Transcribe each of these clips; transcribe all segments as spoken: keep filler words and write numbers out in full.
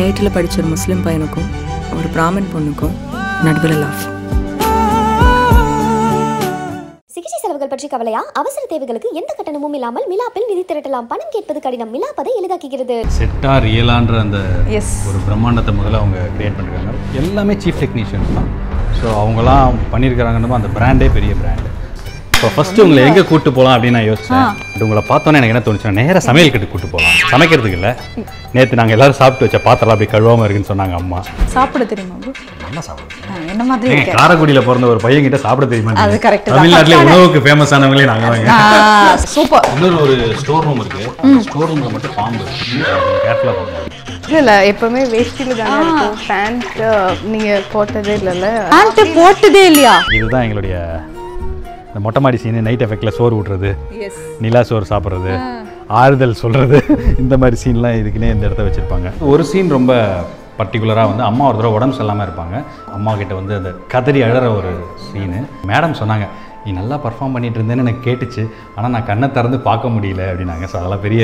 ஐஐடியில் படித்த ஒரு முஸ்லீம் பையனுக்கும் ஒரு பிராமின் பொண்ணுக்கும் நடுவில் லவ். சிகிச்சை செலவுகள் பற்றி கவலையா? அவசர தேவைகளுக்கு எந்த கட்டணமும் இல்லாமல் மிலாப்பில் நிதி திரட்டலாம். பணம் கேட்பது கடினம், மிலாப்பதை எளிதாக்குகிறது. செட்டா ரியலான்ற அந்த ஒரு பிரம்மாண்டத்தை முதல்ல அவங்க கிரியேட் பண்ணிருக்காங்க. எல்லாமே சீஃப் டெக்னீஷியன்ஸ் தான். ஸோ அவங்களாம் பண்ணியிருக்கிறாங்கன்னு அந்த பிராண்டே பெரிய பிராண்டு. இப்போ ஃபஸ்ட்டு உங்களை எங்கே கூப்பிட்டு போகலாம் அப்படின்னு நான் யோசிச்சேன். பட் உங்களை பார்த்தோன்னே எனக்கு என்ன தோணுச்சுன்னா நேராக சமையல் கட்டு கூப்பிட்டு போகலாம். சமைக்கிறதுக்கு இல்லை, நேற்று நாங்கள் எல்லாரும் சாப்பிட்டு வச்ச பாத்திரம் அப்படி கழுவாமல் இருக்குன்னு சொன்னாங்க அம்மா. சாப்பிட தெரியுமா? நல்லா சாப்பிடுவோம். என்ன மாதிரி காரைக்குடியில் பிறந்த ஒரு பையன் கிட்ட சாப்பிட தெரியுமா? அது கரெக்ட். தமிழ்நாட்டிலே உணவுக்கு ஃபேமஸ் ஆனவங்களே நாங்கள் வாங்க. சூப்பர். இன்னொரு ஒரு ஸ்டோர் ரூம் இருக்கு. ஸ்டோர் ரூமில் மட்டும் பாம்பு கேர்ஃபுல்லாக போகணும். இல்லை எப்பவுமே வேஷ்டியில் தானே இருக்கும். பேண்ட் நீங்கள் போட்டதே இல்லைல்ல? பேண்ட் போட்டதே இல்லையா? இதுதான் எங்களுடைய இந்த மொட்டை மாடி சீனு. நைட் எஃபெக்டில் சோறு விட்டுறது, நிலா சோறு சாப்பிட்றது, ஆறுதல் சொல்கிறது, இந்த மாதிரி சீன்லாம் இதுக்குன்னே இந்த இடத்த வச்சுருப்பாங்க. ஒரு சீன் ரொம்ப பர்டிகுலராக வந்து அம்மா ஒரு தடவை உடம்பு சொல்லாமல் இருப்பாங்க. அம்மா கிட்ட வந்து அந்த கதறி அழற ஒரு சீனு. மேடம் சொன்னாங்க, நீ நல்லா பர்ஃபார்ம் பண்ணிட்டு இருந்தேன்னு எனக்கு கேட்டுச்சு, ஆனால் நான் கண்ணை திறந்து பார்க்க முடியல அப்படின்னாங்க. ஸோ அதெல்லாம் பெரிய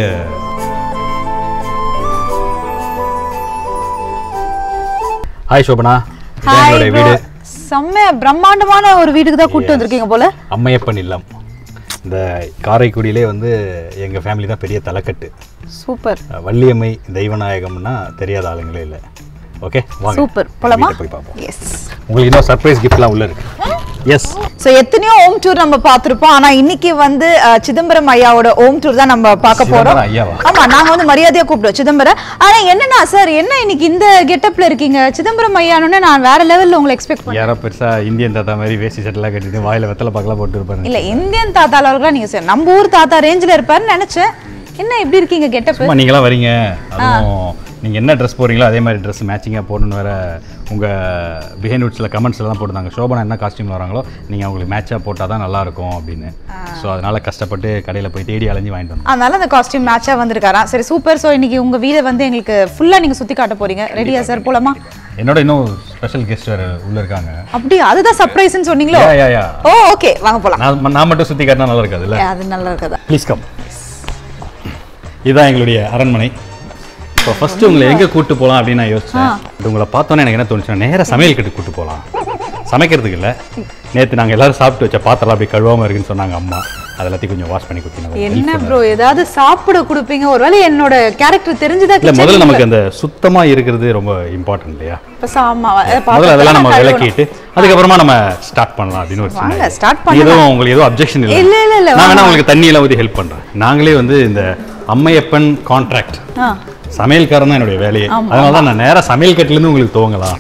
ஹாய் சோபனா, எங்களுடைய வீடு செம்ம பிரம்மாண்டமான ஒரு வீட்டுக்கு தான் கூப்பிட்டு வந்திருக்கீங்க போல. அம்மையப்பன் இல்லம். இந்த காரைக்குடியிலே வந்து எங்கள் ஃபேமிலி தான் பெரிய தலைக்கட்டு. சூப்பர். வள்ளியம்மை தெய்வநாயகம்னா தெரியாத ஆளுங்களே இல்லை. ஓகே வாங்க சூப்பர், போலாமா? போய் பார்ப்போம். எஸ். உங்களுக்கு இன்னும் சர்ப்ரைஸ் கிஃப்ட்லாம் உள்ள இருக்கு. எஸ். ஸோ எத்தனையோ ஹோம் டூர் நம்ம பார்த்துருப்போம். ஆனால் இன்னைக்கு வந்து சிதம்பரம் ஐயாவோட ஹோம் டூர் தான் நம்ம பார்க்க போகிறோம். ஆமாம், நாங்கள் வந்து மரியாதையாக கூப்பிடுவோம் சிதம்பரம். ஆனால் என்னன்னா சார், என்ன இன்னைக்கு இந்த கெட்டப்பில் இருக்கீங்க? சிதம்பரம் ஐயானோன்னு நான் வேற லெவலில் உங்களை எக்ஸ்பெக்ட் பண்ணேன். யாரோ பெருசாக இந்தியன் தாத்தா மாதிரி வேஷ்டி சட்டெல்லாம் கட்டிட்டு வாயில் வெத்தலை பார்க்கலாம் போட்டு இருப்பாங்க. இல்லை, இந்தியன் தாத்தாலாம் நீங்கள் சார் நம்ம ஊர் தாத்தா ரேஞ்சில் இருப்பாருன்னு நினச்சேன். என்ன இப்படி இருக்கீங்க கெட்டப்? நீங்களாம் வரீங்க, அதுவும் நீங்கள் என்ன ட்ரெஸ் போடுறீங்களோ அதே மாதிரி ட்ரெஸ் மேட்சிங்காக போடணுன்னு வேறு உங்கள் பிஹைண்ட்வுட்ஸில் கமெண்ட்ஸ்லாம் போட்டுருந்தாங்க. சோபனா என்ன காஸ்டியூமில் வராங்களோ நீங்கள் அவங்களுக்கு மேட்சாக போட்டால் தான் நல்லாயிருக்கும் அப்படின்னு. ஸோ அதனால் கஷ்டப்பட்டு கடையில் போய் தேடி அலைஞ்சி வாங்கிட்டு வந்தோம். அதனால அந்த காஸ்டியூம் மேட்சாக வந்திருக்காராம். சரி சூப்பர். ஸோ இன்னைக்கு உங்கள் வீடை வந்து எங்களுக்கு ஃபுல்லாக நீங்கள் சுற்றி காட்ட போகிறீங்க. ரெடியா சார்? போலாமா? என்னோட இன்னும் ஸ்பெஷல் கெஸ்ட் வேறு உள்ளே இருக்காங்க. அப்படியே அதுதான் சர்ப்ரைஸ்ன்னு சொன்னீங்களோ? ஓ ஓகே, வாங்க போகலாம். நான் நான் மட்டும் சுற்றி காட்டினா நல்லா இருக்காதுல்ல? அது நல்லா இருக்காதா? Please come. இதுதான் எங்களுடைய அரண்மனை. இப்போ ஃபஸ்ட்டு உங்களை எங்கே கூப்பிட்டு போகலாம் அப்படின்னு நான் யோசிச்சேன். பட் உங்களை பார்த்தோன்னே எனக்கு என்ன தோணுச்சுன்னா நேராக சமையல் கட்டு கூப்பிட்டு போகலாம். சமைக்கிறதுக்கு இல்லை, நேற்று நாங்கள் எல்லாரும் சாப்பிட்டு வச்ச பாத்திரம் அப்படி கழுவாமல் இருக்குன்னு சொன்னாங்க அம்மா. அது எல்லாத்தையும் கொஞ்சம் வாஷ் பண்ணி கொடுத்தீங்க. என்ன ப்ரோ, ஏதாவது சாப்பிட கொடுப்பீங்க? ஒருவேளை என்னோட கேரக்டர் தெரிஞ்சுதான் இல்லை, முதல்ல நமக்கு அந்த சுத்தமாக இருக்கிறது ரொம்ப இம்பார்ட்டன்ட் இல்லையா? முதல்ல அதெல்லாம் நம்ம விளக்கிட்டு அதுக்கப்புறமா நம்ம ஸ்டார்ட் பண்ணலாம் அப்படின்னு ஒரு சின்ன ஸ்டார்ட் பண்ணி எதுவும் உங்களுக்கு எதுவும் அப்ஜெக்ஷன் இல்லை? இல்லை இல்லை இல்லை, நான் வேணா உங்களுக்கு தண்ணியெல்லாம் ஊற்றி ஹெல்ப் பண்ணுறேன். நாங்களே வந்து இந்த அம்மையப்பன் கான்ட்ராக்ட் சமையல்காரன் தான் என்னுடைய வேலையே. அதனால தான் நான் நேராக சமையல் கட்டிலேருந்து உங்களுக்கு துவங்கலாம்.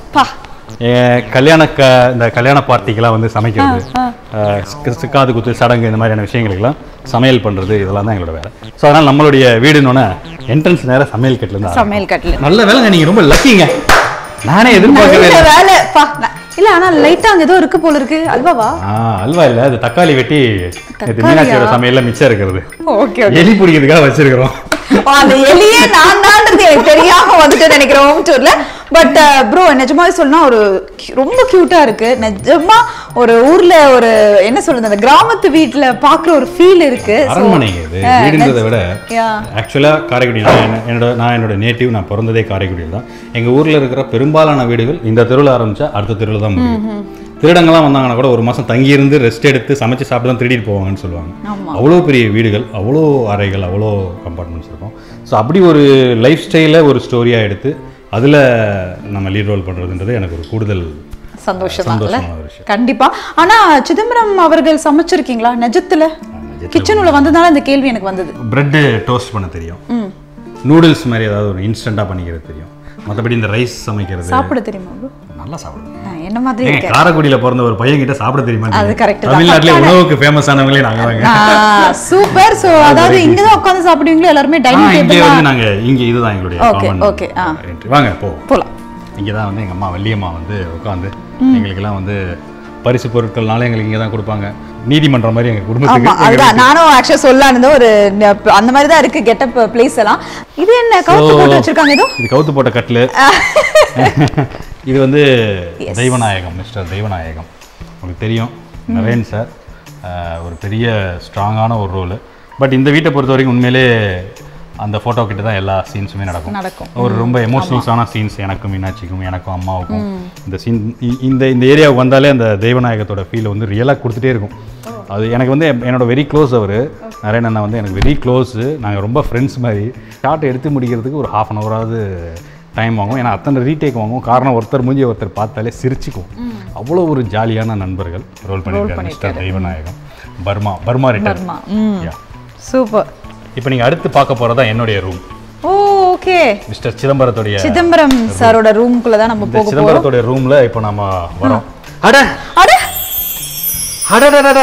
கல்யாண க இந்த கல்யாண பார்ட்டிக்கெல்லாம் வந்து சமைக்கிறது, காது குத்து சடங்கு இந்த மாதிரியான விஷயங்களுக்கெல்லாம் சமையல் பண்ணுறது, இதெல்லாம் தான் எங்களோட வேலை. ஸோ அதனால் நம்மளுடைய வீடுன்னு என்ட்ரன்ஸ் நேராக சமையல் கட்டிலேருந்து. சமையல் கட்டில் நல்ல வேலைங்க, நீங்கள் ரொம்ப லக்கிங்க. நானே எதிர்பார்க்கவே வேலை இல்ல. ஆனா லைட்டா அங்க ஏதோ இருக்கு போல இருக்கு. அல்வாவா? அல்வா இல்ல, அது தக்காளி வெட்டி மீனாட்சியோட சமையல்ல மிச்சம் இருக்கிறது. ஓகே, எலி பிடிக்கிறதுக்காக வச்சிருக்கிறோம். அந்த எலியே நான் தான்றது எனக்கு தெரியாம வந்துட்டு நினைக்கிறேன் ஹோம் டூர்ல. பட் ப்ரோ, நிஜமாவே சொன்னா ஒரு ரொம்ப கியூட்டா இருக்கு. நிஜமா ஒரு ஊர்ல ஒரு என்ன சொல்றது, அந்த கிராமத்து வீட்டுல பாக்குற ஒரு ஃபீல் இருக்கு. அரண்மனைங்க இது. வீடுன்றதை விட ஆக்சுவலா காரைக்குடி, என்னோட நான் என்னோட நேட்டிவ், நான் பிறந்ததே காரைக்குடியில் தான். எங்க ஊர்ல இருக்கிற பெரும்பாலான வீடுகள் இந்த தெருவில் ஆரம்பிச்சா அடுத்த தெருவில் தான் முடியும். திருடங்கள்லாம் வந்தாங்கன்னா கூட ஒரு மாதம் தங்கியிருந்து ரெஸ்ட் எடுத்து சமைச்சு சாப்பிட்டு தான் திருடிட்டு போவாங்கன்னு சொல்லுவாங்க. அவ்வளோ பெரிய வீடுகள், அவ்வளோ அறைகள், அவ்வளோ கம்பார்ட்மெண்ட்ஸ் இருக்கும். ஸோ அப்படி ஒரு லைஃப் ஸ்டைலை ஒரு ஸ்டோரியாக எடுத்து அதில் நம்ம லீட் ரோல் பண்ணுறதுன்றது எனக்கு ஒரு கூடுதல் சந்தோஷமான விஷயம். கண்டிப்பா. ஆனா சிதம்பரம் அவர்கள் சமைச்சிருக்கீங்களா நிஜத்துல? கிச்சன் உள்ள வந்ததால இந்த கேள்வி எனக்கு வந்தது. பிரெட் டோஸ்ட் பண்ண தெரியும், நூடுல்ஸ் மாதிரி ஏதாவது ஒரு இன்ஸ்டன்ட்டாக பண்ணிக்கிறது தெரியும். மற்றபடி இந்த ரைஸ் சமைக்கிறது சாப்பிட தெரியுமா? நல்லா சாப்பிடுவேன். என்ன மாதிரி இருக்கு? காரைக்குடியில பிறந்த ஒரு பையன் கிட்ட சாப்பிட தெரியுமா? அது கரெக்ட். தமிழ்நாட்டிலே உணவுக்கு ஃபேமஸ் ஆனவங்களே நாங்க வாங்க. சூப்பர். சோ அதாவது இங்க தான் உட்கார்ந்து சாப்பிடுவீங்களா எல்லாரும்? டைனிங் டேபிள் இங்க வந்து நாங்க இங்க இதுதான் எங்களுடைய காமன். ஓகே ஓகே, வாங்க போ போலாம். இங்க தான் வந்து எங்க அம்மா வள்ளியம்மா வந்து உட்கார்ந்து எங்களுக்கு எல்லாம் வந்து பரிசு பொருட்கள்னால எங்களுக்கு இங்க தான் கொடுப்பாங்க. நீதிமன்றம் மாதிரி எங்க குடும்பத்துக்கு. அதுதான் நானும் ஆக்சுவலா சொல்லலாம்னு ஒரு அந்த மாதிரி தான் இருக்கு கெட்டப் பிளேஸ் எல்லாம். இது என்ன கவுத்து போட்டு வச்சிருக்காங்க? ஏதோ இது கவுத்து போட்ட கட்லு. இது வந்து தெய்வநாயகம், மிஸ்டர் தெய்வநாயகம். உங்களுக்கு தெரியும், நரேன் சார் ஒரு பெரிய ஸ்ட்ராங்கான ஒரு ரோலு. பட் இந்த வீட்டை பொறுத்த வரைக்கும் உண்மையிலே அந்த ஃபோட்டோ கிட்ட தான் எல்லா சீன்ஸுமே நடக்கும் நடக்கும் ஒரு ரொம்ப எமோஷனல்ஸான சீன்ஸ் எனக்கும் மீனாட்சிக்கும் எனக்கும் அம்மாவுக்கும் இந்த சீன் இந்த இந்த ஏரியாவுக்கு வந்தாலே அந்த தெய்வநாயகத்தோட ஃபீல் வந்து ரியலாக கொடுத்துட்டே இருக்கும் அது எனக்கு வந்து என்னோட வெரி க்ளோஸ் அவர் நாராயண அண்ணா வந்து எனக்கு வெரி க்ளோஸு நாங்கள் ரொம்ப ஃப்ரெண்ட்ஸ் மாதிரி ஷார்ட் எடுத்து முடிக்கிறதுக்கு ஒரு ஹாஃப் அன் ஹவராவது டைம் வாங்கும் ஏன்னா அத்தனை ரீடேக் வாங்கும் காரணம் ஒருத்தர் மூஞ்சி ஒருத்தர் பார்த்தாலே சிரிச்சுக்கும் அவ்வளோ ஒரு ஜாலியான நண்பர்கள் ரோல் பண்ணியிருக்காரு mister Deivanayagam Burma Burma return super இப்போ நீங்கள் அடுத்து பார்க்க போகிறதா என்னுடைய ரூம் ஓகே மிஸ்டர் சிதம்பரத்தோடைய சிதம்பரம் சாரோட ரூம்குள்ள தான் நம்ம போக போறோம் சிதம்பரத்தோட ரூம்ல இப்போ நாம வரோம் அட அட அடடடட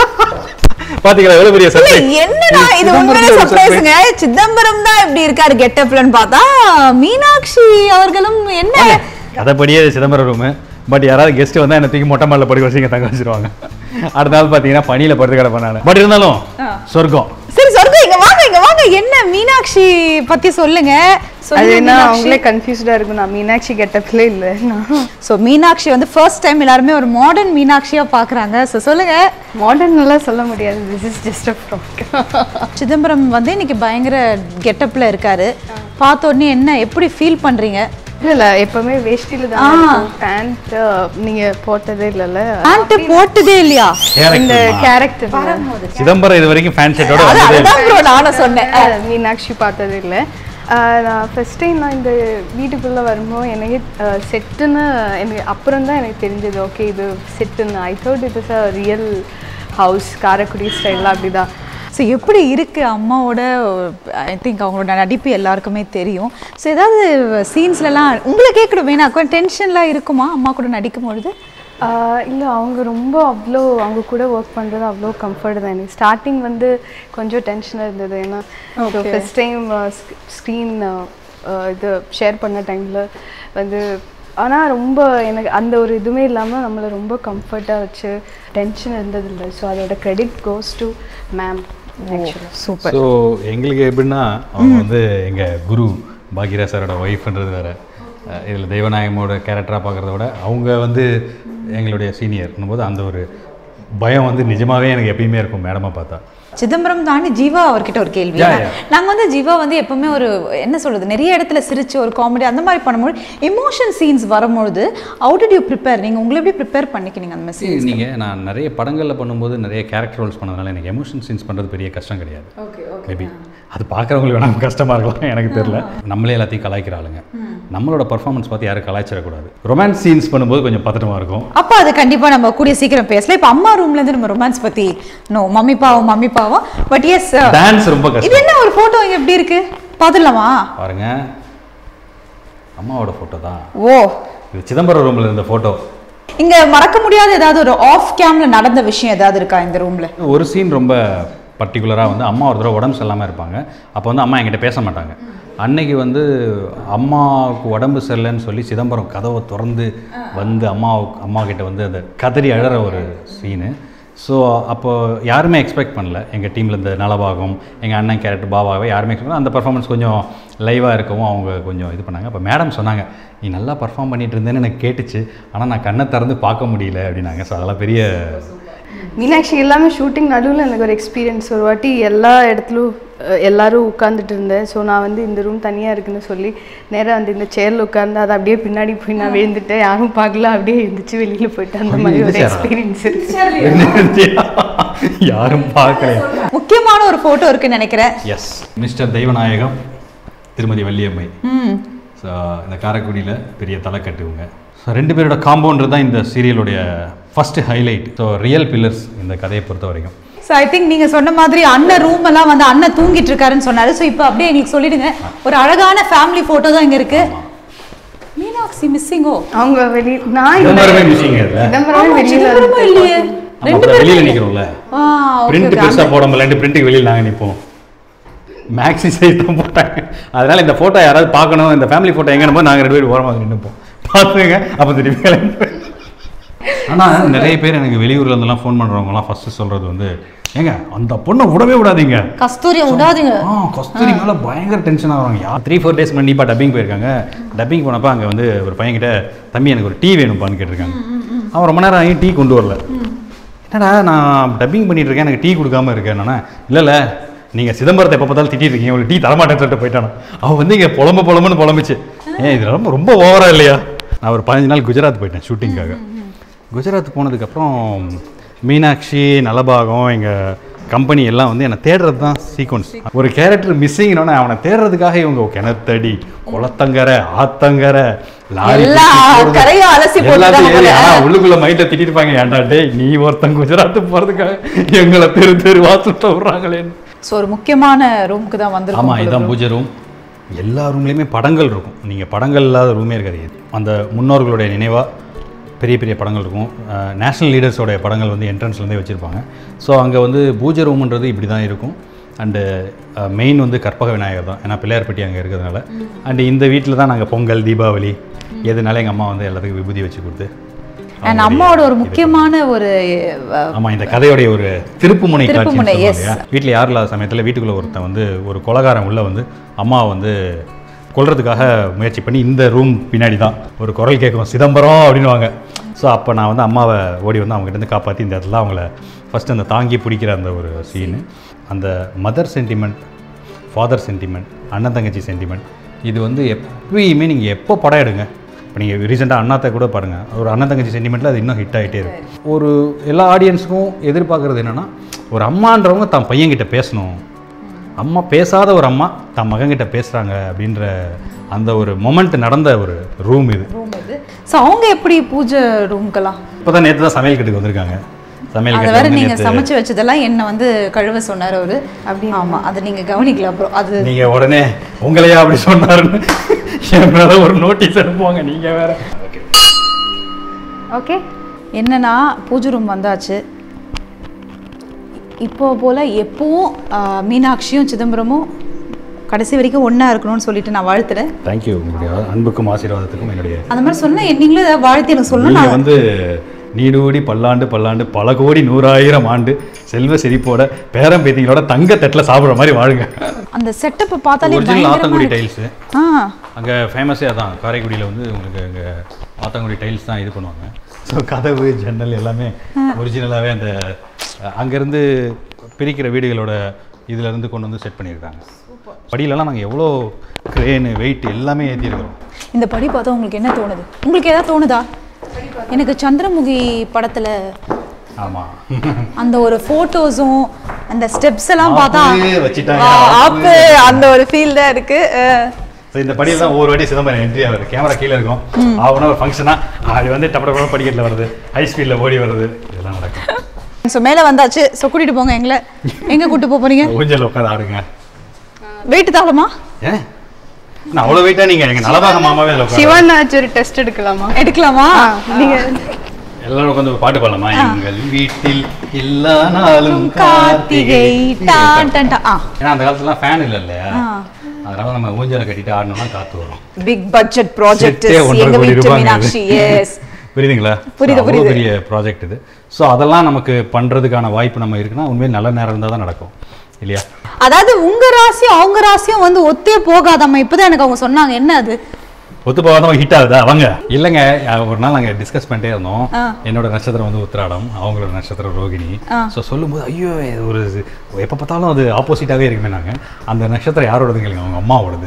பாத்தீங்களா எவ்வளவு பெரிய சர்ப்ரைஸ் என்னடா இது உண்மையிலே சர்ப்ரைஸ்ங்க சிதம்பரம் தான் இப்படி இருக்காரு கெட்டப்லன்னு பார்த்தா மீனாட்சி அவர்களும் என்ன கதைப்படியே சிதம்பரம் ரூம் பட் யாராவது கெஸ்ட் வந்தா என்ன தூக்கி மொட்டை மாடல படுக்க வச்சு தங்க வச்சிருவாங்க அடுத்த நாள் பாத்தீங்கன்னா பனியில படுத்து கிடப்ப நான் பட் இருந்தாலும் சொர்க்கம் சரி சொர்க்கம் இங்க வாங்க இங்க வாங்க என்ன மீனாட்சி பத்தி சொல்லுங்க அது என்ன அவங்களே கன்ஃபியூஸ்டா இருக்கும் நான் மீனாட்சி கெட்டப்ல இல்ல சோ மீனாட்சி வந்து ஃபர்ஸ்ட் டைம் எல்லாரும் ஒரு மாடர்ன் மீனாட்சியா பாக்குறாங்க சோ சொல்லுங்க மாடர்ன் எல்லாம் சொல்ல முடியாது this is just a frock Chidambaram வந்து இன்னைக்கு பயங்கர கெட்டப்ல இருக்காரு பார்த்த உடனே என்ன எப்படி ஃபீல் பண்றீங்க இல்ல எப்பவுமே வேஷ்டில தான் இருக்கும் பேண்ட் நீங்க போட்டதே இல்லல பேண்ட் போட்டதே இல்லையா இந்த கேரக்டர் சிதம்பரம் இது வரைக்கும் ஃபேன் ஷர்ட்டோட அதான் ப்ரோ நானும் சொன்னேன் மீனாட்சி பார்த்ததே இல்லை நான் ஃபர்ஸ்ட் டைம் நான் இந்த வீட்டுக்குள்ளே வரும்போது எனக்கு செட்டுன்னு எனக்கு அப்புறம் தான் எனக்கு தெரிஞ்சது ஓகே இது செட்டுன்னு I thought it is a real house Karaikudi ஸ்டைலில் அப்படி தான் ஸோ எப்படி இருக்குது அம்மாவோட ஐ திங்க் அவங்களோட நடிப்பு எல்லாருக்குமே தெரியும் ஸோ ஏதாவது சீன்ஸ்லலாம் உங்களை கேட்கணும் நான் கொஞ்சம் டென்ஷன்லாம் இருக்குமா அம்மா கூட நடிக்கும் பொழுது இல்லை அவங்க ரொம்ப அவ்வளோ அவங்க கூட ஒர்க் பண்ணுறது அவ்வளோ கம்ஃபர்ட் தான் எனக்கு ஸ்டார்டிங் வந்து கொஞ்சம் டென்ஷனாக இருந்தது ஏன்னா ஃபஸ்ட் டைம் ஸ்க்ரீன் இது ஷேர் பண்ண டைமில் வந்து ஆனால் ரொம்ப எனக்கு அந்த ஒரு இதுவுமே இல்லாமல் நம்மளை ரொம்ப கம்ஃபர்ட்டாக வச்சு டென்ஷன் இருந்ததில்லை ஸோ அதோட credit goes to ma'am super so எங்களுக்கு எப்படின்னா அவங்க வந்து எங்கள் குரு பாக்யராஜ் சாரோட ஒய்ஃப்ன்றது வேறு இதில் தெய்வநாயகமோட கேரக்டராக பார்க்குறத விட அவங்க வந்து எங்களுடைய சீனியர்னும் போது அந்த ஒரு பயம் வந்து நிஜமாகவே எனக்கு எப்பயுமே இருக்கும் மேடமாக பார்த்தா சிதம்பரம் தாண்டி ஜீவா அவர்கிட்ட ஒரு கேள்வி நாங்கள் வந்து ஜீவா வந்து எப்பவுமே ஒரு என்ன சொல்றது நிறைய இடத்துல சிரிச்சு ஒரு காமெடி அந்த மாதிரி பண்ணும்போது எமோஷன் சீன்ஸ் வரும்பொழுது ஹவு டிட் யூ ப்ரிப்பேர் நீங்கள் உங்களை எப்படி ப்ரிப்பேர் பண்ணிக்கிறீங்க அந்த மாதிரி சீன்ஸ் நீங்கள் நான் நிறைய படங்களில் பண்ணும்போது நிறைய கேரக்டர் ரோல்ஸ் பண்ணதுனால எனக்கு எமோஷன் சீன்ஸ் பண்ணுறது பெரிய கஷ்டம் கிடையாது மேபி அது பார்க்குறவங்களுக்கு வேணாம் கஷ்டமாக இருக்கலாம் எனக்கு தெரியல நம்மளே எல்லாத்தையும் கலாய்க்கிற ஆளுங்க நம்மளோட பர்ஃபார்மன்ஸ் பார்த்து யாரும் கலாய்ச்சிடக்கூடாது ரொமான்ஸ் சீன்ஸ் பண்ணும்போது கொஞ்சம் பதட்டமாக இருக்கும் அப்போ அது கண்டிப்பாக நம்ம கூடிய சீக்கிரம் பேசலாம் இப்போ அம்மா ரூம்லேருந்து நம்ம ரொமான்ஸ் பற்றி நோ மம்மி பாவம் மம்மி பாவம் பட் எஸ் டான்ஸ் ரொம்ப கஷ்டம் இது என்ன ஒரு ஃபோட்டோ இங்கே எப்படி இருக்கு பார்த்துடலாமா பாருங்க அம்மாவோட ஃபோட்டோ தான் ஓ இது சிதம்பரம் ரூமில் இருந்த ஃபோட்டோ இங்கே மறக்க முடியாத ஏதாவது ஒரு ஆஃப் கேம்ல நடந்த விஷயம் ஏதாவது இருக்கா இந்த ரூமில் ஒரு சீன் ரொம்ப பர்டிகுலராக வந்து அம்மா ஒரு தடவை உடம்பு சரியில்லாமல் இருப்பாங்க அப்போ வந்து அம்மா என்கிட்ட பேச மாட்டாங்க அன்னைக்கு வந்து அம்மாவுக்கு உடம்பு சரியில்லைன்னு சொல்லி சிதம்பரம் கதவை திறந்து வந்து அம்மாவுக்கு அம்மா கிட்ட வந்து அந்த கதறி அழற ஒரு சீனு ஸோ அப்போ யாருமே எக்ஸ்பெக்ட் பண்ணல எங்கள் டீமில் இந்த நலபாகம் எங்கள் அண்ணன் கேரக்டர் பாபாவே யாருமே எக்ஸ்பெக்ட் பண்ணல அந்த பர்ஃபார்மன்ஸ் கொஞ்சம் லைவாக இருக்கவும் அவங்க கொஞ்சம் இது பண்ணாங்க அப்போ மேடம் சொன்னாங்க நீ நல்லா பர்ஃபார்ம் பண்ணிட்டு இருந்தேன்னு எனக்கு கேட்டுச்சு ஆனால் நான் கண்ணை திறந்து பார்க்க முடியல அப்படின்னாங்க ஸோ அதெல்லாம் பெரிய மீனாட்சி எல்லாமே ஷூட்டிங் நடுவில் எனக்கு ஒரு எக்ஸ்பீரியன்ஸ் ஒரு வாட்டி எல்லா இடத்துலையும் எல்லாரும் உட்காந்துட்டு இருந்தேன் ஸோ நான் வந்து இந்த ரூம் தனியாக இருக்குன்னு சொல்லி நேராக வந்து இந்த சேரில் உட்காந்து அதை அப்படியே பின்னாடி போய் நான் விழுந்துட்டேன் யாரும் பார்க்கல அப்படியே எழுந்திரிச்சு வெளியில் போயிட்டு அந்த மாதிரி ஒரு எக்ஸ்பீரியன்ஸ் இருக்கு யாரும் பார்க்கல முக்கியமான ஒரு ஃபோட்டோ இருக்குன்னு நினைக்கிறேன் எஸ் மிஸ்டர் தெய்வநாயகம் திருமதி வள்ளியம்மை ஸோ இந்த காரைக்குடியில் பெரிய தலைக்கட்டுவங்க ஸோ ரெண்டு பேரோட காம்பவுண்டர் தான் இந்த சீரியலுடைய first highlight so real pillars இந்த கதையை பொறுத்த வரைக்கும் ஸோ ஐ திங்க் நீங்கள் சொன்ன மாதிரி அண்ணன் ரூம் எல்லாம் வந்து அண்ணன் தூங்கிட்டு இருக்காருன்னு சொன்னாரு ஸோ இப்போ அப்படியே எங்களுக்கு சொல்லிடுங்க ஒரு அழகான ஃபேமிலி ஃபோட்டோ தான் இங்கே இருக்கு மீனாட்சி மிஸ்ஸிங்கோ அவங்க வெளியே நான் சிதம்பரமே மிஸ்ஸிங் வெளியில இல்லையே ரெண்டு பேரும் வெளியில நிற்கிறோம்ல பிரிண்ட் பெருசாக போட முடியல பிரிண்ட்டுக்கு வெளியில் நாங்கள் நிற்போம் மேக்ஸி சைஸ் தான் போட்டாங்க அதனால இந்த ஃபோட்டோ யாராவது பார்க்கணும் இந்த ஃபேமிலி ஃபோட்டோ எங்கன்னு நாங்கள் ரெண்டு பேரும் ஓரமாக நின்றுப்போம் பார்த்துங்க அப்போ திருப்பி கிளம்பி ஆனால் நிறைய பேர் எனக்கு வெளியூர்லேருந்துலாம் ஃபோன் பண்ணுறவங்கலாம் ஃபஸ்ட்டு சொல்கிறது வந்து ஏங்க அந்த பொண்ணை விடவே விடாதீங்க கஸ்தூரியை விடாதீங்க ஆ கஸ்தூரி மேலே பயங்கர டென்ஷன் ஆகிறாங்க யா த்ரீ ஃபோர் டேஸ் முன்னாடி இப்போ டப்பிங் போயிருக்காங்க டப்பிங் போனப்போ அங்கே வந்து ஒரு பையன்கிட்ட தம்பி எனக்கு ஒரு டீ வேணும்ப்பான்னு கேட்டிருக்காங்க அவன் ரொம்ப நேரம் ஆகி டீ கொண்டு வரல என்னடா நான் டப்பிங் பண்ணிட்டு இருக்கேன் எனக்கு டீ கொடுக்காம இருக்கேன் நான் இல்லை இல்லை நீங்கள் சிதம்பரத்தை எப்போ பார்த்தாலும் திட்டிட்டு இருக்கீங்க, உங்களுக்கு டீ தரமாட்டேன்னு சொல்லிட்டு போயிட்டானோ. அவன் வந்து இங்கே புலம்பு புலம்புன்னு புலம்பிச்சு. ஏன் இது ரொம்ப ரொம்ப ஓவரா இல்லையா? நான் ஒரு பதினஞ்சு நாள் குஜராத் போயிட்டேன் ஷூட்டிங்காக. குஜராத் போனதுக்கப்புறம் மீனாட்சி, நலபாகம், எங்கள் கம்பெனி எல்லாம் வந்து என்னை தேடுறது தான் சீக்வன்ஸ். ஒரு கேரக்டர் மிஸ்ஸிங்னோட அவனை தேடுறதுக்காக இவங்க கிணத்தடி, குளத்தங்கரை, ஆத்தங்கரை, லாரி உள்ளுக்குள்ள மைண்ட்ல திட்டிட்டு இருப்பாங்க. ஏன்டா டேய் நீ ஒருத்தன் குஜராத் போறதுக்காக எங்களை தெரு தெரு வாசுட்ட விடுறாங்களேன்னு. ஸோ ஒரு முக்கியமான ரூமுக்கு தான் வந்துருக்கோம். ஆமாம், இதுதான் பூஜை ரூம். எல்லா ரூம்லேயுமே படங்கள் இருக்கும். நீங்கள் படங்கள் இல்லாத ரூமே இருக்காது. அந்த முன்னோர்களுடைய நினைவாக பெரிய பெரிய படங்கள் இருக்கும். நேஷ்னல் லீடர்ஸோடைய படங்கள் வந்து என்ட்ரன்ஸ்லேருந்தே வச்சுருப்பாங்க. ஸோ அங்கே வந்து பூஜை ரூமுன்றது இப்படி தான் இருக்கும். அண்டு மெயின் வந்து கற்பக விநாயகர் தான், ஏன்னா பிள்ளையார்பட்டி அங்கே இருக்கிறதுனால. அண்டு இந்த வீட்டில் தான் நாங்கள் பொங்கல், தீபாவளி எதுனால எங்கள் அம்மா வந்து எல்லாத்துக்கும் விபூதி வச்சு கொடுத்து. அண்ட் அம்மாவோட ஒரு முக்கியமான ஒரு ஆமாம், இந்த கதையோடைய ஒரு திருப்புமுனை காட்சி. வீட்டில் யாரும் இல்லாத சமயத்தில் வீட்டுக்குள்ளே ஒருத்தன் வந்து ஒரு கொலகாரன் உள்ளே வந்து அம்மாவை வந்து கொல்றதுக்காக முயற்சி பண்ணி இந்த ரூம் பின்னாடி தான் ஒரு குரல் கேட்கும், சிதம்பரம் அப்படின்வாங்க. ஸோ அப்போ நான் வந்து அம்மாவை ஓடி வந்து அவங்ககிட்ட காப்பாற்றி இந்த இடத்துல அவங்கள ஃபஸ்ட்டு அந்த தாங்கி பிடிக்கிற அந்த ஒரு சீனு. அந்த மதர் சென்டிமெண்ட், ஃபாதர் சென்டிமெண்ட், அண்ணன் தங்கச்சி சென்டிமெண்ட், இது வந்து எப்பயுமே நீங்கள் எப்போ படம் எடுங்க, இப்போ நீங்கள் ரீசெண்டாக அண்ணாத்தை கூட பாருங்கள், ஒரு அண்ணன் தங்கச்சி சென்டிமெண்ட்டில் அது இன்னும் ஹிட் ஆகிட்டே இருக்கும். ஒரு எல்லா ஆடியன்ஸுக்கும் எதிர்பார்க்குறது என்னென்னா, ஒரு அம்மான்றவங்க தான் பையன்கிட்ட பேசணும், அம்மா பேசாத ஒரு அம்மா தன் மகன்கிட்ட பேசுகிறாங்க அப்படின்ற அந்த ஒரு மொமெண்ட் நடந்த ஒரு ரூம் இது. ஸோ அவங்க எப்படி பூஜை ரூம்க்கெல்லாம் இப்போ தான் நேற்று தான் சமையல் கட்டுக்கு வந்திருக்காங்க. சமையல் அது வேறு நீங்கள் சமைச்சு வச்சதெல்லாம் என்ன வந்து கழுவ சொன்னார் அவர் அப்படி. ஆமாம், அதை நீங்கள் கவனிக்கல. அப்புறம் அது நீங்கள் உடனே உங்களையா அப்படி சொன்னாருன்னு என் மேலே ஒரு நோட்டீஸ் அனுப்புவாங்க. நீங்கள் வேறு ஓகே. என்னன்னா பூஜை ரூம் வந்தாச்சு. இப்போ போல் எப்பவும் மீனாட்சியும் சிதம்பரமும் கடைசி வரைக்கும் ஒன்றா இருக்கணும்னு சொல்லிட்டு நான் வாழ்த்துறேன். தேங்க்யூ. உங்களுடைய அன்புக்கும் ஆசீர்வாதத்துக்கும் என்னுடைய அந்த மாதிரி சொன்னால் நீங்களும் ஏதாவது வாழ்த்து எனக்கு சொல்லணும். நீங்கள் வந்து நீடோடி பல்லாண்டு பல்லாண்டு பல கோடி நூறாயிரம் ஆண்டு செல்வ செழிப்போட பேரம் பேத்திங்களோட தங்க தட்டில் சாப்பிட்ற மாதிரி வாழுங்க. அந்த செட்டப்பை பார்த்தாலே ஒரிஜினல் ஆத்தங்குடி டைல்ஸு. ஆ, அங்கே ஃபேமஸே அதான். காரைக்குடியில் வந்து உங்களுக்கு அங்கே ஆத்தங்குடி டைல்ஸ் தான் இது பண்ணுவாங்க. ஸோ கதவு, ஜன்னல் எல்லாமே ஒரிஜினலாகவே அந்த அங்கேருந்து பிரிக்கிற வீடுகளோட இதிலேருந்து கொண்டு வந்து செட் பண்ணியிருக்காங்க. படியிலலாம் நாங்கள் எவ்வளோ க்ரேனு, வெயிட் எல்லாமே ஏற்றிருக்கிறோம். இந்த படி பார்த்தா உங்களுக்கு என்ன தோணுது? உங்களுக்கு எதாவது தோணுதா? எனக்கு சந்திரமுகி படத்தில் ஆமாம் அந்த ஒரு ஃபோட்டோஸும் அந்த ஸ்டெப்ஸ் எல்லாம் பார்த்தா வச்சுட்டாங்க. அந்த ஒரு ஃபீல் தான் இருக்கு. இந்த படியில் தான் ஒவ்வொரு வாட்டி சிதம்பரம் என்ட்ரி ஆகுது. கேமரா கீழே இருக்கும். ஆகுனா ஒரு ஃபங்க்ஷனாக அது வந்து டப்பட டப்பட படிக்கட்டில் வருது, ஹை ஸ்பீடில் ஓடி வருது, இதெல்லாம் நடக்கும். ஸோ மேலே வந்தாச்சு. ஸோ கூட்டிகிட்டு போங்க. எங்களை எங்கே கூப்பிட்டு போக போகிறீங்க? ஊஞ்சல் உட்காந்து ஆடுங்க. வெயிட் தாளமா? ஏன் நான் அவ்வளோ வெயிட்டா? நீங்கள் எங்கள் நலபாக மாமாவே சிவனாச்சு ஒரு டெஸ்ட் எடுக்கலாமா? எடுக்கலாமா? நீங்கள் எல்லாரும் உட்காந்து ஒரு பாட்டு பாடலாமா? எங்கள் வீட்டில் எல்லா நாளும் கார்த்திகை. ஏன்னா அந்த காலத்துலாம் ஃபேன் இல்லை இல்லையா, அதனால நம்ம ஊஞ்சலை கட்டிட்டு ஆடணும்னா காற்று வரும். பிக் பட்ஜெட் ப்ராஜெக்ட் எங்க வீட்டு மீனாட்சி. எஸ், புரியுதுங்களா? புரியுது புரியுது. பெரிய ப்ராஜெக்ட் இது. ஸோ அதெல்லாம் நமக்கு பண்ணுறதுக்கான வாய்ப்பு நம்ம இருக்குன்னா உண்மையில் நல்ல நேரம் இருந்தால் தான் நடக்கும் இல்லையா? அதாவது உங்க ராசியும் அவங்க ராசியும் வந்து ஒத்தே போகாதம்மா. இப்போதான் எனக்கு அவங்க சொன்னாங்க. என்ன அது ஒத்து போகாதவங்க ஹிட் ஆகுதா? அவங்க இல்லைங்க, ஒரு நாள் நாங்கள் டிஸ்கஸ் பண்ணிட்டே இருந்தோம். என்னோட நட்சத்திரம் வந்து உத்திராடம், அவங்களோட நட்சத்திரம் ரோகிணி. ஸோ சொல்லும்போது ஐயோ ஒரு எப்போ பார்த்தாலும் அது ஆப்போசிட்டாகவே இருக்குமே. நாங்கள் அந்த நட்சத்திரம் யாரோடது கேளுங்க, அவங்க அம்மாவோடது.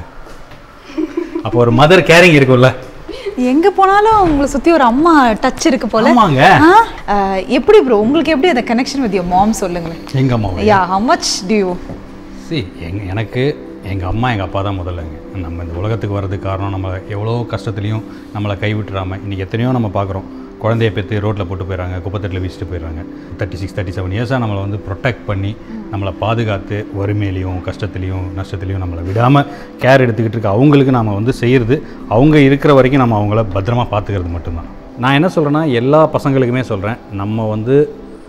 அப்போ ஒரு மதர் கேரிங் இருக்கும்ல, எங்க போனாலும் உங்களை சுத்தி ஒரு அம்மா டச் இருக்கு போல. ஆமாங்க. எப்படி ப்ரோ உங்களுக்கு எப்படி அந்த கனெக்ஷன் வித் யுவர் மாம் சொல்லுங்களேன். எங்க அம்மா யா how much do you see? எங்க எனக்கு எங்கள் அம்மா எங்கள் அப்பா தான் முதல்லங்க. நம்ம இந்த உலகத்துக்கு வர்றதுக்கு காரணம் நம்ம எவ்வளோ கஷ்டத்துலையும் நம்மளை கைவிட்டுறாமல் இன்றைக்கி எத்தனையோ நம்ம பார்க்குறோம். குழந்தைய பெற்று ரோட்டில் போட்டு போயிடறாங்க, குப்பத்தட்டில் வீசிட்டு போயிடுறாங்க. தேர்ட்டி சிக்ஸ் தேர்ட்டி செவன் இயர்ஸாக நம்மளை வந்து ப்ரொடெக்ட் பண்ணி நம்மளை பாதுகாத்து வறுமையிலையும் கஷ்டத்துலேயும் நஷ்டத்துலேயும் நம்மளை விடாமல் கேர் எடுத்துக்கிட்டு இருக்க அவங்களுக்கு நம்ம வந்து செய்கிறது, அவங்க இருக்கிற வரைக்கும் நம்ம அவங்கள பத்திரமா பார்த்துக்கிறது மட்டும்தான். நான் என்ன சொல்கிறேன்னா, எல்லா பசங்களுக்குமே சொல்கிறேன், நம்ம வந்து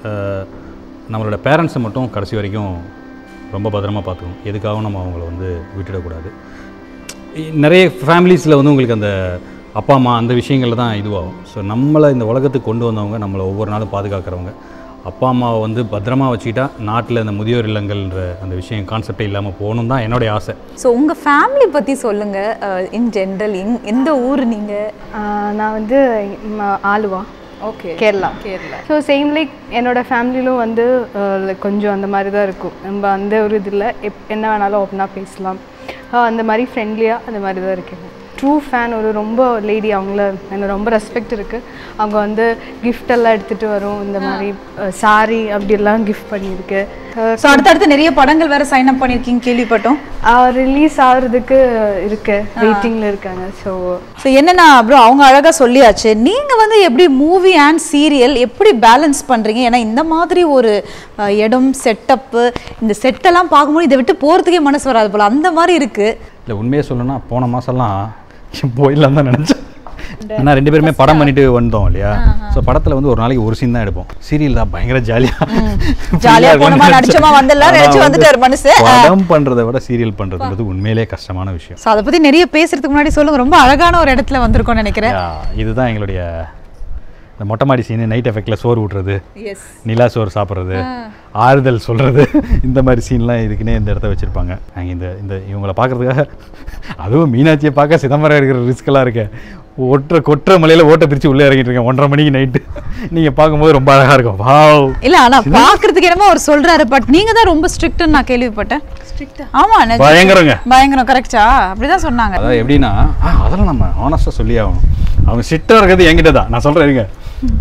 நம்மளோட பேரண்ட்ஸை மட்டும் கடைசி வரைக்கும் ரொம்ப பத்திரமா பார்த்துக்கணும். எதுக்காகவும் நம்ம அவங்கள வந்து விட்டுடக்கூடாது. நிறைய ஃபேமிலிஸில் வந்து உங்களுக்கு அந்த அப்பா அம்மா அந்த விஷயங்களில் தான் இதுவாகும். ஸோ நம்மளை இந்த உலகத்துக்கு கொண்டு வந்தவங்க, நம்மளை ஒவ்வொரு நாளும் பாதுகாக்கிறவங்க, அப்பா அம்மாவை வந்து பத்திரமா வச்சுக்கிட்டா நாட்டில் இந்த முதியோர் இல்லங்கள்ன்ற அந்த விஷயம் கான்செப்டே இல்லாமல் போகணும் தான் என்னுடைய ஆசை. ஸோ உங்கள் ஃபேமிலி பற்றி சொல்லுங்கள். இன் ஜென்ரல் எங் எந்த ஊர் நீங்கள்? நான் வந்து Aluva. Okay Kerala Kerala so same like என்னோட ஃபேமிலியிலும் வந்து கொஞ்சம் அந்த மாதிரி தான் இருக்கும். நம்ம அந்த ஒரு இதில் எப் என்ன வேணாலும் ஓப்பனாக பேசலாம், அந்த மாதிரி ஃப்ரெண்ட்லியாக அந்த மாதிரி தான் இருக்கேன். ட்ரூ ஃபேன் ஒரு ரொம்ப லேடி, அவங்கள எனக்கு ரொம்ப ரெஸ்பெக்ட் இருக்குது. அவங்க வந்து கிஃப்ட் எல்லாம் எடுத்துகிட்டு வரும், இந்த மாதிரி சாரி அப்படியெல்லாம் கிஃப்ட் பண்ணியிருக்கு. ஸோ அடுத்தடுத்து நிறைய படங்கள் வேறு சைன் அப் பண்ணியிருக்கீங்க கேள்விப்பட்டோம். ரிலீஸ் ஆகிறதுக்கு இருக்கு, வெயிட்டிங்கில் இருக்காங்க. ஸோ ஸோ என்னென்னா அப்புறம் அவங்க அழகாக சொல்லியாச்சு, நீங்கள் வந்து எப்படி மூவி அண்ட் சீரியல் எப்படி பேலன்ஸ் பண்ணுறீங்க? ஏன்னா இந்த மாதிரி ஒரு இடம் செட்டப்பு, இந்த செட்டெல்லாம் பார்க்கும்போது இதை விட்டு போகிறதுக்கே மனசு வராது போல், அந்த மாதிரி இருக்குது. இல்லை உண்மையாக சொல்லணும்னா போன மாதம்லாம் போயிடலாம் தான் நினச்சேன். ஏன்னா ரெண்டு பேருமே படம் பண்ணிட்டு வந்தோம் இல்லையா. ஸோ படத்தில் வந்து ஒரு நாளைக்கு ஒரு சீன் தான் எடுப்போம். சீரியல் தான் பயங்கர ஜாலியாக ஜாலியாக போனோமா நடிச்சோமா வந்துடலாம் நினச்சி வந்துட்டார் மனசு. படம் பண்ணுறதை விட சீரியல் பண்ணுறதுன்றது உண்மையிலே கஷ்டமான விஷயம். ஸோ அதை பற்றி நிறைய பேசுறதுக்கு முன்னாடி சொல்லுங்கள், ரொம்ப அழகான ஒரு இடத்துல வந்திருக்கோம்னு நினைக்கிறேன். இதுதான் எங்களுடைய இந்த மொட்டை மாடி சீனு, நைட் எஃபெக்டில் சோறு ஊட்டுறது, நிலா சோறு சாப்பிட்றது, ஆறுதல் சொல்கிறது, இந்த மாதிரி சீன்லாம் இதுக்குன்னே இந்த இடத்த வச்சுருப்பாங்க. நாங்கள் இந்த இந்த இவங்களை பார்க்குறதுக்காக, அதுவும் மீனாட்சியை பார்க்க சிதம்பரம் இருக்கிற ரிஸ்க்கெல்லாம் இருக்கேன். ஒற்றை கொற்ற மலையில் ஓட்டை பிரித்து உள்ளே இறங்கிட்டு இருக்கேன் ஒன்றரை மணிக்கு நைட்டு. நீங்கள் பார்க்கும்போது ரொம்ப அழகாக இருக்கும். வாவ். இல்லை ஆனால் பார்க்குறதுக்கு என்னமோ அவர் சொல்கிறாரு, பட் நீங்கள் தான் ரொம்ப ஸ்ட்ரிக்ட்னு நான் கேள்விப்பட்டேன். ஆமாம் பயங்கரங்க பயங்கரம் கரெக்டா அப்படிதான் சொன்னாங்க. அதாவது எப்படின்னா அதெல்லாம் நம்ம ஆனஸ்டாக சொல்லி ஆகணும். அவங்க ஸ்ட்ரிக்டாக இருக்கிறது என்கிட்ட தான். நான் சொல்கிறேன் இருங்க,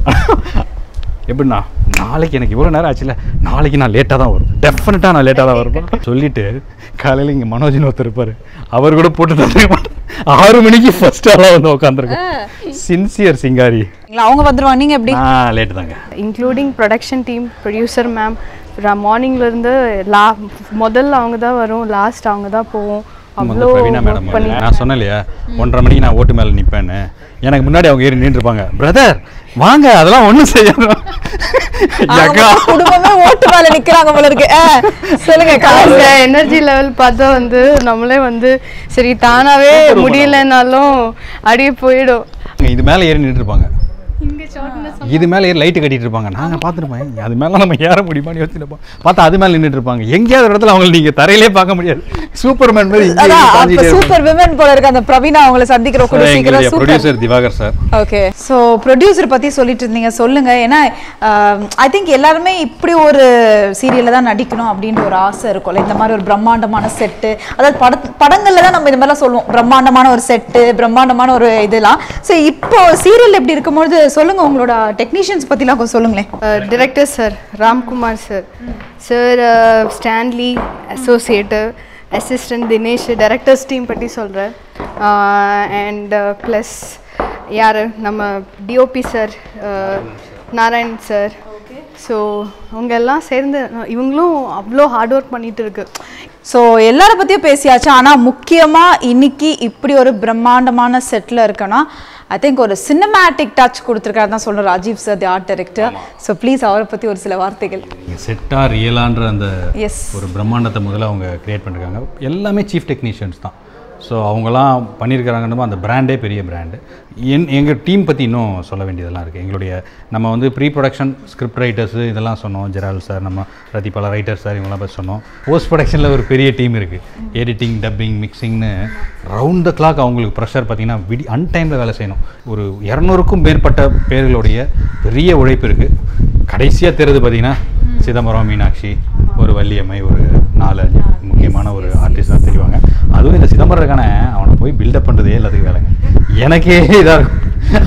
எப்படின்னா நாளைக்கு எனக்கு இவ்வளோ நேரம் ஆச்சுல, நாளைக்கு நான் லேட்டாக தான் வரும், டெஃபினட்டாக நான் லேட்டாக தான் வருவேன் சொல்லிட்டு காலையில் இங்கே மனோஜின்னு ஒருத்தர் இருப்பார், அவர் கூட போட்டு தந்துருக்க மாட்டேன். ஆறு மணிக்கு ஃபர்ஸ்ட் ஆளாக வந்து உட்காந்துருக்கேன். சின்சியர் சிங்காரி அவங்க வந்துருவாங்க. நீங்கள் எப்படி? ஆ லேட்டு தாங்க. Including production team, producer ma'am, மார்னிங்லேருந்து லா முதல்ல அவங்க தான் வரும், லாஸ்ட் அவங்க தான் போவோம். அவ்வளோ பிரவீனா மேடம் நான் சொன்னேன் இல்லையா ஒன்றரை மணிக்கு நான் ஓட்டு மேலே நிற்பேன்னு, எனக்கு முன்னாடி அவங்க ஏறி நின்றுருப்பாங்க. பிரதர் வாங்க, அதெல்லாம் ஒன்றும் செய்யணும், குடும்பமே ஓட்டு மேலே நிற்கிறாங்க போல இருக்கு. சொல்லுங்க, எனர்ஜி லெவல் பார்த்தா வந்து நம்மளே வந்து சரி தானாவே முடியலனாலும் அப்படியே போயிடும். இது மேலே ஏறி நின்றுருப்பாங்க, இது மேலே ஏறி லைட்டு கட்டிட்டு இருப்பாங்க. நாங்கள் பார்த்துருப்பேன், அது மேலே நம்ம ஏற முடியுமான்னு யோசிச்சிருப்போம். பார்த்தா அது மேலே நின்றுட்டு இருப்பாங்க. எங்கேயாவது இடத்துல அவங்களை நீங்கள் தரையிலே பார்க்க முடியாது. சூப்பர்மேன் மாதிரி சூப்பர் விமன் போல இருக்கு. அந்த பிரவீனா அவங்களை சந்திக்கிற producer Divakar sir. Okay, so producer பற்றி சொல்லிட்டு இருந்தீங்க, சொல்லுங்க. ஏன்னா ஐ திங்க் எல்லாருமே இப்படி ஒரு சீரியலில் தான் நடிக்கணும் அப்படின்ற ஒரு ஆசை இருக்கும்ல. இந்த மாதிரி ஒரு பிரம்மாண்டமான செட்டு, அதாவது பட படங்களில் தான் நம்ம இந்த மாதிரிலாம் சொல்லுவோம், பிரம்மாண்டமான ஒரு செட்டு, பிரம்மாண்டமான ஒரு இதெல்லாம். ஸோ இப்போ சீரியல் எப்படி இருக்கும்போது சொல்லுங்க, உங்களோட டெக்னீஷியன்ஸ் பற்றிலாம் கொஞ்சம் சொல்லுங்களேன். Director sir Ramkumar sir, sir Stanley associate, assistant Dinesh, directors team பற்றி சொல்கிறேன். அண்ட் ப்ளஸ் யார் நம்ம DOP sir Narayan sir. So அவங்க எல்லாம் சேர்ந்து இவங்களும் அவ்வளோ ஹார்ட் ஒர்க் பண்ணிட்டு இருக்கு. ஸோ எல்லார பற்றியும் பேசியாச்சு. ஆனால் முக்கியமாக இன்னைக்கு இப்படி ஒரு பிரம்மாண்டமான செட்டில் இருக்குன்னா ஐ திங்க் ஒரு சினிமேட்டிக் டச் கொடுத்துருக்காரு தான் சொல்கிறேன் Rajeev sir, the art director. So please அவரை பற்றி ஒரு சில வார்த்தைகள். செட்டா ரியலான்ற அந்த ஒரு பிரம்மாண்டத்தை முதல்ல அவங்க கிரியேட் பண்ணிருக்காங்க. எல்லாமே சீஃப் டெக்னீஷியன்ஸ் தான். ஸோ அவங்களாம் பண்ணியிருக்கிறாங்கன்னு அந்த பிராண்டே பெரிய பிராண்டு. என் எங்கள் டீம் பற்றி இன்னும் சொல்ல வேண்டியதெல்லாம் இருக்குது. எங்களுடைய நம்ம வந்து ப்ரீ ப்ரொடக்ஷன் ஸ்கிரிப்ட் ரைட்டர்ஸு இதெல்லாம் சொன்னோம், ஜெரால் சார், நம்ம ரதிபாலா ரைட்டர் சார், இவங்களாம் பற்றி சொன்னோம். போஸ்ட் ப்ரொடக்ஷனில் ஒரு பெரிய டீம் இருக்குது, எடிட்டிங், டப்பிங், மிக்சிங்னு ரவுண்ட் த கிளாக் அவங்களுக்கு ப்ரெஷர் பார்த்திங்கன்னா விடி அன்டைமில் வேலை செய்யணும். ஒரு இரநூறுக்கும் மேற்பட்ட பேர்களுடைய பெரிய உழைப்பு இருக்குது. கடைசியாக தெரியுது பார்த்திங்கன்னா சிதம்பரம், மீனாட்சி, ஒரு வள்ளியம்மை, ஒரு நாலு முக்கியமான ஒரு ஆர்டிஸ்ட் தான் தெரிவாங்க. அதுவும் இந்த சிதம்பரத்துக்கான அவனை போய் பில்டப் பண்ணுறதே எல்லாத்துக்கும் வேலைங்க. எனக்கே இதாக இருக்கும்.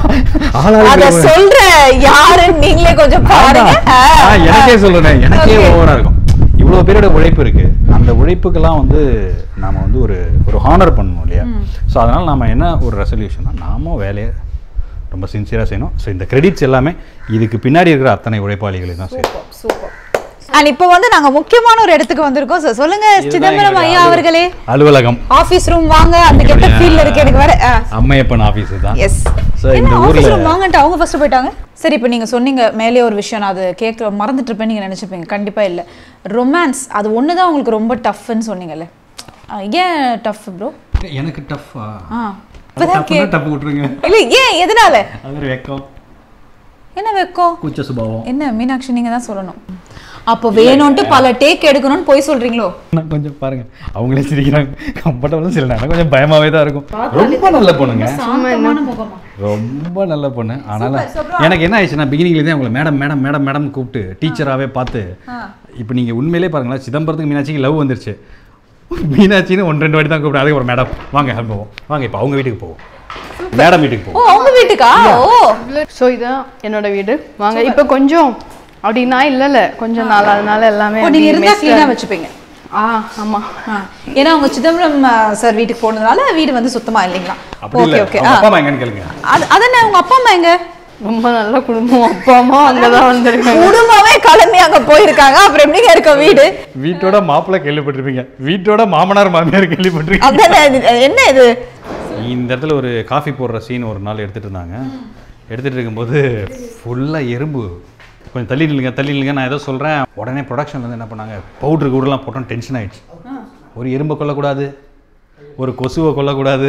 நீங்களே கொஞ்சம் எனக்கே சொல்றேன், எனக்கே ஓவரா இருக்கும். இவ்வளோ பேரோட உழைப்பு இருக்கு. அந்த உழைப்புக்கெல்லாம் வந்து நாம வந்து ஒரு ஒரு ஹானர் பண்ணணும் இல்லையா. ஸோ அதனால நாம என்ன ஒரு ரெசல்யூஷனா, நாம வேலையை ரொம்ப சின்சியராக செய்யணும். ஸோ இந்த கிரெடிட்ஸ் எல்லாமே இதுக்கு பின்னாடி இருக்கிற அத்தனை உழைப்பாளிகளை தான் செய்யணும். சூப்பர். அண்ட் இப்போ வந்து நாங்க முக்கியமான ஒரு இடத்துக்கு வந்திருக்கோம். சார் சொல்லுங்க, சிதம்பரம் ஐயா அவர்களே. அலுவலகம், ஆபீஸ் ரூம் வாங்க. அந்த கெட்ட ஃபீல்ல இருக்கு எனக்கு வர. அம்மையப்பன் ஆபீஸ் தான். எஸ். சோ இந்த ஊர்ல ஆபீஸ் ரூம் வாங்கன்ட்டு அவங்க ஃபர்ஸ்ட் போயிட்டாங்க. சரி, இப்போ நீங்க சொன்னீங்க மேலே ஒரு விஷயம், நான் அது கேட்க மறந்துட்டு இருப்பேன் நீங்க நினைச்சிருப்பீங்க. கண்டிப்பா இல்ல, ரொமான்ஸ் அது ஒன்று தான் உங்களுக்கு ரொம்ப டஃப்னு சொன்னீங்கல்ல. ஏன் டஃப் ப்ரோ? எனக்கு டஃப்பா? ஆ டஃப் விட்டுருங்க. இல்ல ஏன், எதனால? அது வெக்கம். என்ன வெக்கம்? கூச்ச சுபாவம். என்ன மீனாட்சி நீங்க தான் சொல்லணும். அப்போ வேணும்ட்டு பல டேக் எடுக்கணும்னு போய் சொல்றீங்களோ? நான் கொஞ்சம் பாருங்க அவங்களே சிரிக்கிறாங்க. கம்ஃபர்டபுளும் சில நேரம் கொஞ்சம் பயமாவே தான் இருக்கும். ரொம்ப நல்ல பொண்ணுங்க, ரொம்ப நல்ல பொண்ணு. ஆனால எனக்கு என்ன ஆயிடுச்சுன்னா பிகினிங்லேருந்தே அவங்களை மேடம் மேடம் மேடம் மேடம் கூப்பிட்டு டீச்சராகவே பார்த்து இப்போ நீங்கள் உண்மையிலே பாருங்களேன், சிதம்பரத்துக்கு மீனாட்சிக்கு லவ் வந்துருச்சு. மீனாட்சின்னு ஒன்று ரெண்டு வாட்டி தான் கூப்பிட்டு அதுக்கு ஒரு மேடம் வாங்க போவோம் வாங்க இப்போ அவங்க வீட்டுக்கு போவோம், மேடம் வீட்டுக்கு போவோம். ஓ அவங்க வீட்டுக்கா? ஓ ஸோ இதான் என்னோட வீடு. வாங்க இப்போ கொஞ்சம் அப்படின்னா இல்லைல்ல கொஞ்சம் நாள் அதனால எல்லாமே நீங்க இருந்தா க்ளீனா வச்சுப்பீங்க. ஆ ஆமா, ஏன்னா அவங்க சிதம்பரம் சார் வீட்டுக்கு போனதுனால வீடு வந்து சுத்தமா இல்லைங்களா? Okay okay. அப்பா அம்மா எங்கன்னு கேளுங்க. அது அதென்ன உங்க அப்பா அம்மா எங்க? ரொம்ப நல்ல குடும்பம், அப்பா அம்மா அங்கதான் வந்திருக்காங்க. குடும்பமே கிளம்பி அங்க போயிருக்காங்க, அப்புறம் எப்படிங்க இருக்க வீடு? வீட்டோட மாப்பிள்ளை கேள்விப்பட்டிருப்பீங்க, வீட்டோட மாமனார் மாமியார் கேள்விப்பட்டிருக்கீங்க. என்ன இது? இந்த இடத்துல ஒரு காஃபி போடுற சீன் ஒரு நாள் எடுத்துட்டு இருந்தாங்க. எடுத்துட்டு இருக்கும்போது ஃபுல்லா எறும்பு. கொஞ்சம் தள்ளி நில்லுங்க தள்ளி நில்லுங்க நான் ஏதோ சொல்கிறேன். உடனே ப்ரொடக்ஷன்லேருந்து என்ன பண்ணாங்க, பவுட்ரு கூடலாம் போட்டோம். டென்ஷன் ஆகிடுச்சு. ஒரு எறும்பை கொல்லக்கூடாது, ஒரு கொசுவை கொல்லக்கூடாது.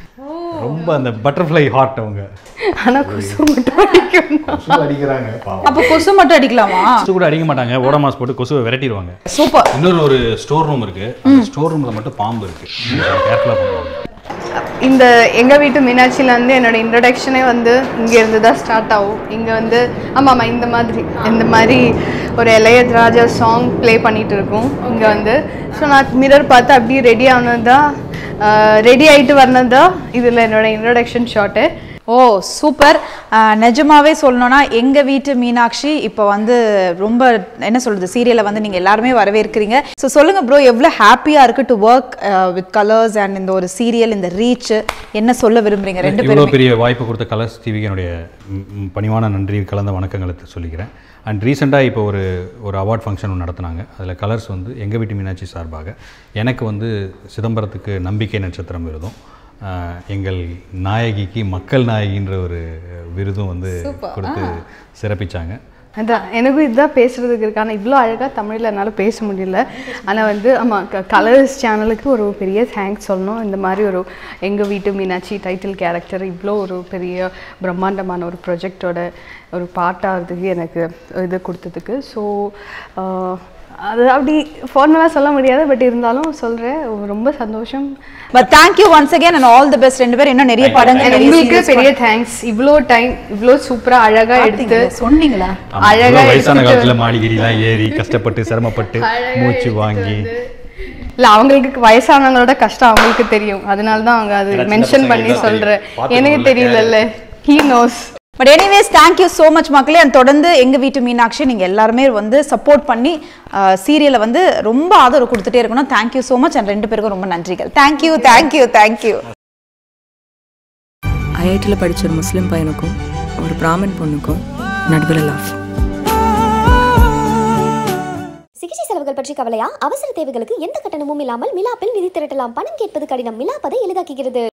ரொம்ப அந்த பட்டர்ஃப்ளை ஹார்ட் அவங்க. ஆனால் கொசு மட்டும் அடிக்கிறாங்க. அப்போ கொசு மட்டும் அடிக்கலாமா? கொசு கூட அடிக்க மாட்டாங்க, ஓடமாஸ் போட்டு கொசுவை விரட்டிடுவாங்க. சூப்பர். இன்னொரு ஒரு ஸ்டோர் ரூம் இருக்குது, அந்த ஸ்டோர் ரூமில் மட்டும் பாம்பு இருக்குது. கேர்ஃபுல்லாக பண்ணுவாங்க. இந்த எங்கள் வீட்டு மீனாட்சியிலேருந்து என்னோட இன்ட்ரடக்ஷனே வந்து இங்கேருந்து தான் ஸ்டார்ட் ஆகும். இங்கே வந்து ஆமாம் ஆமாம் இந்த மாதிரி இந்த மாதிரி ஒரு இளையராஜா சாங் ப்ளே பண்ணிகிட்டு இருக்கோம் இங்கே வந்து. ஸோ நான் மிரர் பார்த்து அப்படியே ரெடி ஆனதா ரெடி ஆகிட்டு வந்ததா இதில் என்னோட இன்ட்ரடக்ஷன் ஷார்ட்டு. ஓ சூப்பர். நிஜமாவே சொல்லணும்னா எங்கள் வீட்டு மீனாட்சி இப்போ வந்து ரொம்ப என்ன சொல்கிறது, சீரியலை வந்து நீங்கள் எல்லாருமே வரவேற்கிறீங்க. ஸோ சொல்லுங்கள் ப்ரோ, எவ்வளோ ஹாப்பியாக இருக்குது to work with colours and இந்த ஒரு சீரியல், இந்த ரீச் என்ன சொல்ல விரும்புகிறீங்க ரெண்டு பேரும்? இவ்வளோ பெரிய வாய்ப்பு கொடுத்த கலர்ஸ் டிவிக்கு என்னுடைய பணிவான நன்றி கலந்த வணக்கங்களை சொல்லிக்கிறேன். அண்ட் ரீசெண்டாக இப்போ ஒரு ஒரு அவார்ட் ஃபங்க்ஷன் ஒன்று நடத்தினாங்க. அதில் கலர்ஸ் வந்து எங்கள் வீட்டு மீனாட்சி சார்பாக எனக்கு வந்து சிதம்பரத்துக்கு நம்பிக்கை நட்சத்திரம் விருதும், எங்கள் நாயகிக்கு மக்கள் நாயகின்ற ஒரு விருதும் வந்து கொடுத்து சிறப்பிச்சாங்க. அதான் எனக்கும் இதுதான் பேசுகிறதுக்கு இருக்கு. ஆனால் இவ்வளோ அழகாக தமிழில் என்னால் பேச முடியல. ஆனால் வந்து ஆமாம் க கலர்ஸ் சேனலுக்கு ஒரு பெரிய தேங்க்ஸ் சொல்லணும். இந்த மாதிரி ஒரு எங்கள் வீட்டு மீனாட்சி டைட்டில் கேரக்டர் இவ்வளோ ஒரு பெரிய பிரம்மாண்டமான ஒரு ப்ரொஜெக்டோட ஒரு பார்ட்டாகிறதுக்கு எனக்கு இது கொடுத்ததுக்கு. ஸோ அது அப்படி ஃபார்மலாக சொல்ல முடியாது, பட் இருந்தாலும் சொல்கிறேன் ரொம்ப சந்தோஷம். But thank you once again and all the best ரெண்டு பேரும். இன்னும் நிறைய படங்கள். உங்களுக்கு பெரிய தேங்க்ஸ், இவ்வளோ டைம் இவ்வளோ சூப்பராக அழகாக எடுத்து சொன்னீங்களா. அழகாக வயசான காலத்தில் மாடிகிரிலாம் ஏறி கஷ்டப்பட்டு சிரமப்பட்டு மூச்சு வாங்கி. இல்லை அவங்களுக்கு வயசானவங்களோட கஷ்டம் அவங்களுக்கு தெரியும், அதனால தான் அவங்க அது மென்ஷன் பண்ணி சொல்கிறேன். எனக்கு தெரியலல்ல, he knows. But anyways thank you so much மக்களே. அண்ட் தொடர்ந்து எங்கள் வீட்டு மீனாட்சி நீங்கள் எல்லாருமே வந்து சப்போர்ட் பண்ணி சீரியலை வந்து ரொம்ப ஆதரவு கொடுத்துட்டே இருக்கணும். Thank you so much. அண்ட் ரெண்டு பேருக்கும் ரொம்ப நன்றிகள். Thank you thank you thank you. ஐஐடியில் படித்த ஒரு முஸ்லீம் பையனுக்கும் ஒரு பிராமன் பொண்ணுக்கும் நடுவில் லவ். சிகிச்சை செலவுகள் பற்றி கவலையா? அவசர தேவைகளுக்கு எந்த கட்டணமும் இல்லாமல் மிலாப்பில் நிதி திரட்டலாம். பணம் கேட்பது கடினம், மிலாப்பதை எளிதாக்குகிறது.